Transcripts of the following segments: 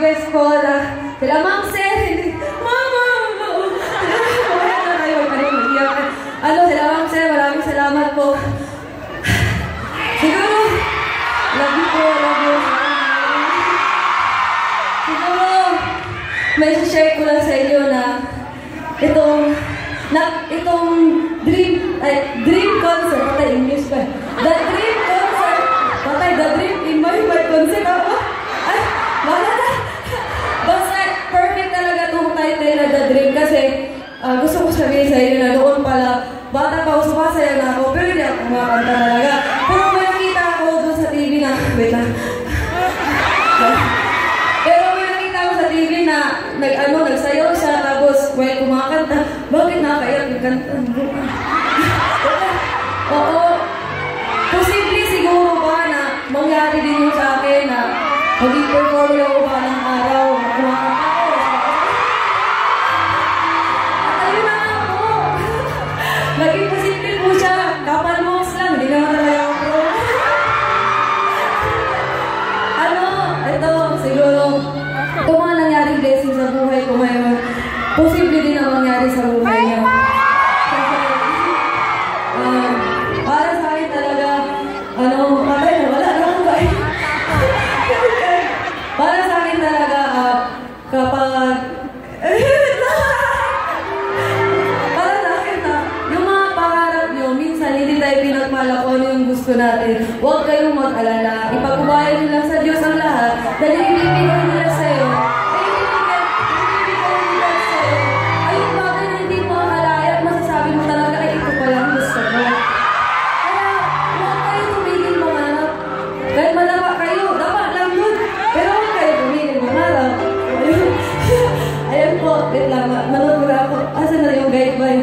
request ko na sila Ma'am Sel, Mama! Kaya na tayo, mag-iyak. Sila Ma'am Sel, maraming salamat po. Siguro, love you po, love you. Siguro, may share ko lang sa inyo na itong dream concert, patay English ba? The dream concert, patay the dream in my concert ako. Ay, wala na. Basta perfect talaga itong title na The Dream kasi gusto ko sabihin sa inyo na noon pala, bata pa ako, sumasaya na ako, pero hindi ako kumakanta talaga. Pero may nakita ako doon sa TV na, wait lang. Pero may nakita ako sa TV na nagsayaw siya, tapos while kumakanta, bakit nakaiyak yung kanta? Oo. Posible siguro ba na mangyari din yung sa akin na mag-perform ako ba ng araw, kumakanta ako. At ayun na nga po. Naging posible po siya. Kapal monks lang, hindi naman talaga ako pro. Ito, siguro, ito mga nangyaring blessing sa buhay ko ngayon, posible din na mangyari sa buhay niya. Para sa akin talaga, patay na, wala na ako ba? Para sa akin talaga, kapag... para sa akin yung mga pangarap nyo, minsan hindi tayo pinagmalak kung ano yung gusto natin. Huwag kayong mag-alala. Ipagkubayan nyo lang sa Diyos ang lahat. Dahil ibibigay nila sa'yo. Ay, yung bagay na hindi mo akalaya, masasabi mo talaga, ay ito pa lang gusto mo. Kaya, huwag kayo tumigil mangarap. Kahit malaba kayo, dapat lang yun. Pero huwag kayo tumigil mangarap. Ayan po, wait lang, nanood na ako. Asan na yung guide by?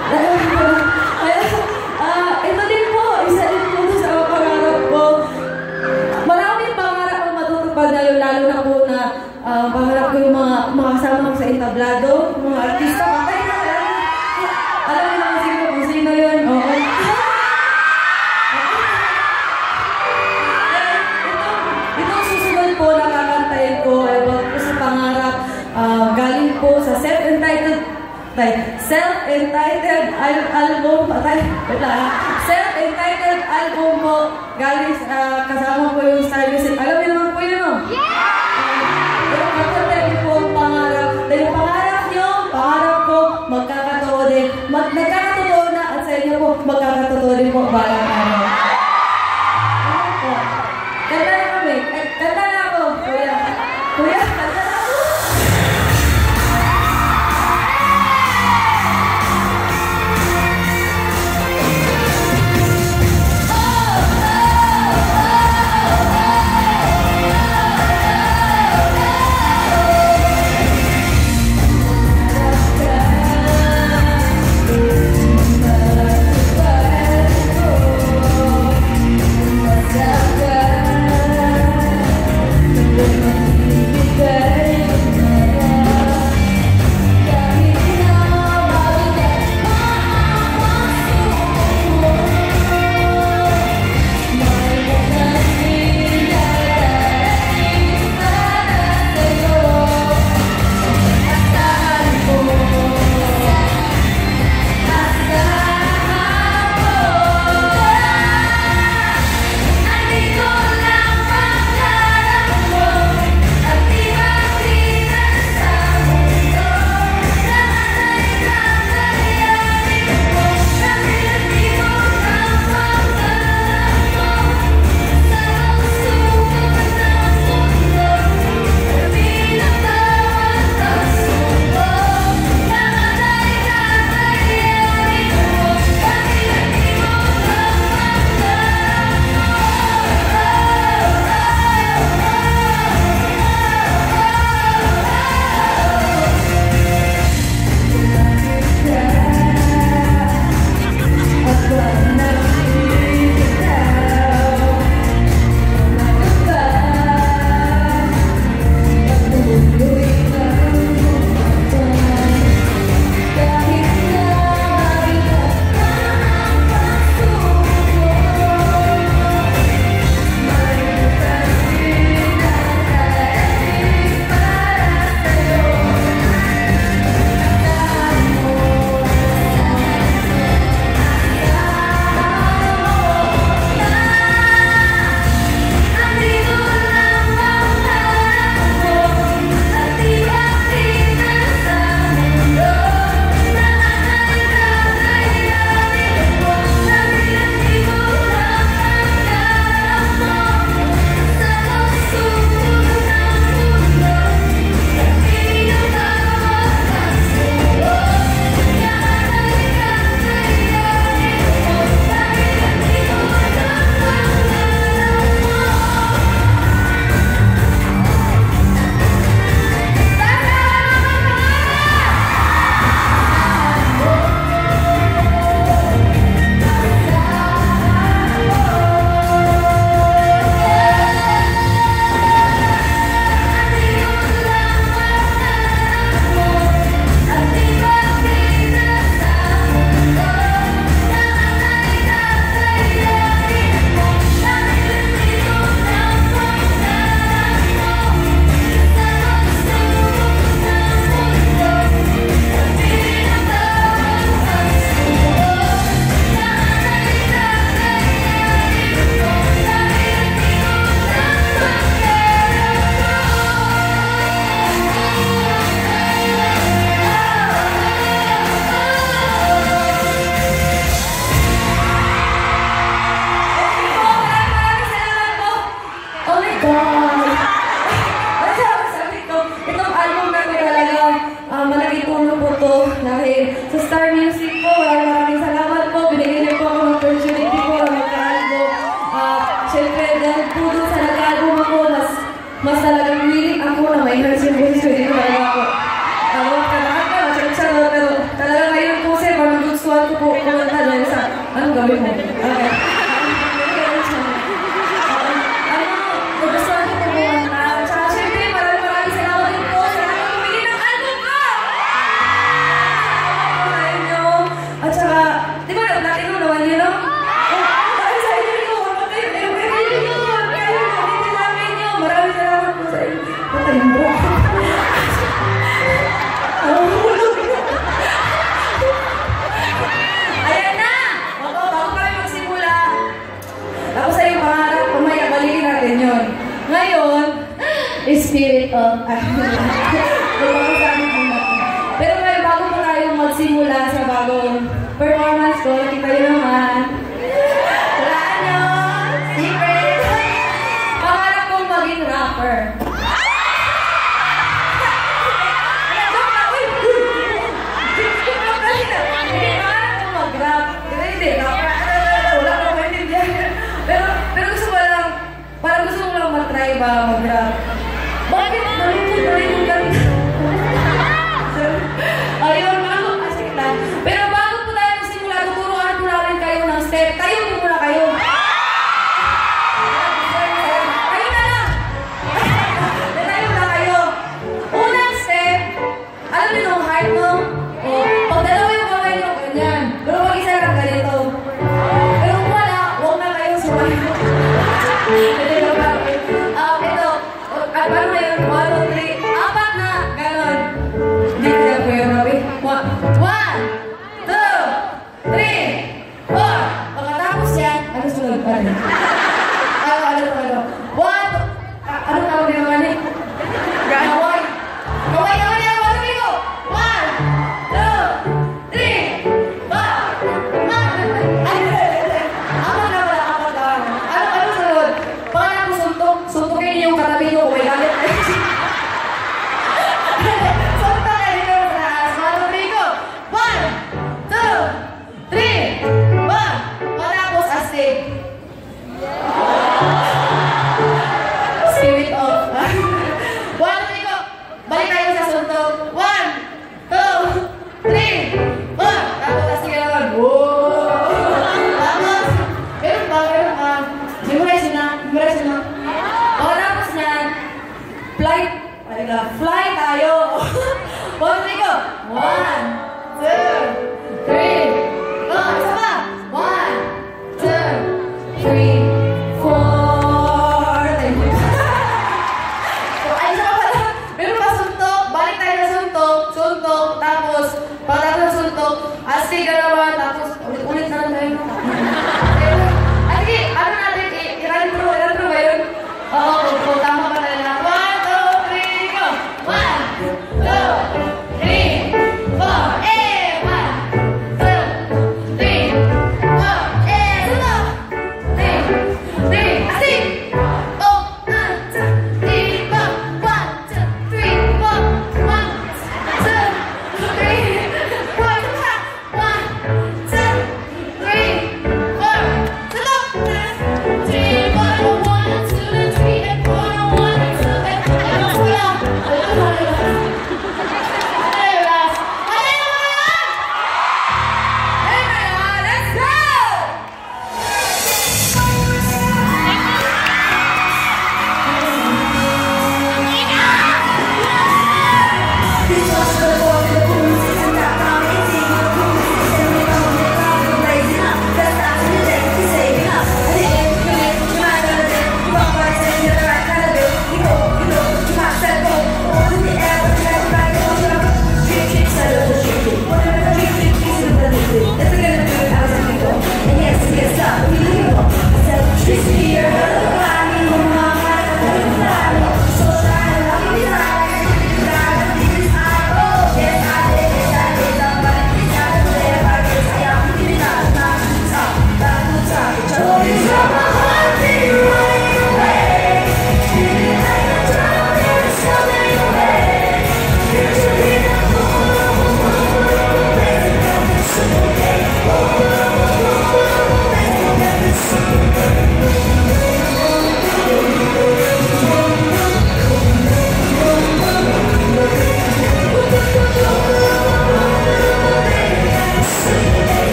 Ito din po, isa din po sa mga pangarap ko. Maraming pangarap ang matutupad ngayon, lalo na po na pangarap ko yung mga kasama ko sa entablado, mga artista, patay na. Alam mo naman siguro kung sino yun. Oo. Itong susunod po na kakantayin ko, about po sa pangarap, galing po sa self-entitled album, self-entitled album po, galing kasama po yung Star Music. Alam niyo naman po yun, no? Pero kakantayin po ang pangarap. Dahil yung pangarap nyo, pangarap ko, magkakatotoo din. Nagkakatotoo na at sa inyo po, magkakatotoo din po balang araw. Ano po? Kanta na kami. Kanta na ako. Kuya, kanta na ako. Oh sa Star Music po. Maraming salamat po. Binigyan niyo po ako ng opportunity po na mag-album. Siyempre, dahil po dun sa nag-album ako, mas talagang willing ako na may hansin po sa hindi ko talaga ako. Pero talaga ngayon po, sir, parang gustuhan ko po kumanta dahil sa anong gawin mo? Okay. Gustuhan ko po kumanta. Tsaka siyempre, maraming salamat din po sa lahat ng bumili ng album ko! At saka, di ba nag-platinum naman yun, no? Dahil sa inyo nyo, maraming salamat po sa inyo. Patayin bro. Ayan na! Bago kami magsimula. Tapos sa yung pangarap, pamaya, balikin natin yun. Ngayon, spirit of... Pero ngayon, bago pa tayo magsimula sa bagong performance ko, nakita nyo naman. Walaan nyo! Secret! Pangarap kong maging rapper. Pero gusto ko lang, parang gusto ko lang mag-try ba mag-rap. Bakit? Nalungkot ganda. Ayun, bago, sige lang. Pero bago po tayo magsimula, tuturuan po namin kayo ng step. Tayo po muna kayo. Kayo na lang. Tayo na kayo. Unang step, alam niyo nung heart mo? Pag dalawa yung kamay nyo, ganyan. Pero pag isa lang ganito. Pero kung wala, huwag na kayo sumayo. Ito, paano ngayon? 1, 2, 3, 4 na! Ganon. Hindi ka po yun, Rabi. 1, 2, 3, 4. Pagkatapos yan, ano sunod pa rin? Ano? 1, ano tawag din naman eh? Kaway. Kaway yan! 1, 2, 3, 4. Apat na pala, apat na. Ano sunod? Pagkatapos suntukin niyo yung katabi niyo kung may galit. Suntukin niyo sa katabi ko. 1, 2, 3, 4. Pagkatapos astig. Spirit of. 1, 2, 3 ko. Balik tayo sa suntok. 1, 2, 3, 4. Tapos astig ka naman. Tapos, meron pa. Memorize na. O, tapos na, fly tayo. 1, 2, go. 1, 2, 3. Isa pa. 1, 2, 3.